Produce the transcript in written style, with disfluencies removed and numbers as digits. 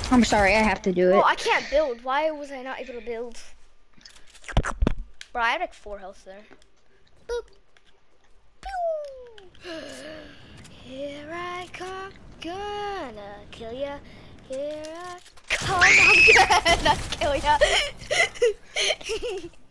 I'm sorry, I have to do it. Oh, I can't build. Why was I not able to build? Bro, I had like 4 health there. Boop. Pew. Here I come, gonna kill ya. Here I come, I'm gonna kill ya.